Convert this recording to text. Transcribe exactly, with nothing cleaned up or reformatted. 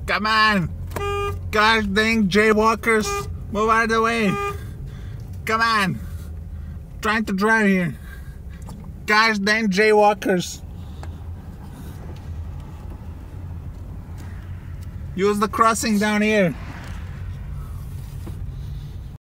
Come on! Gosh dang jaywalkers! Move out of the way! Come on! Trying to drive here. Gosh dang jaywalkers! Use the crossing down here.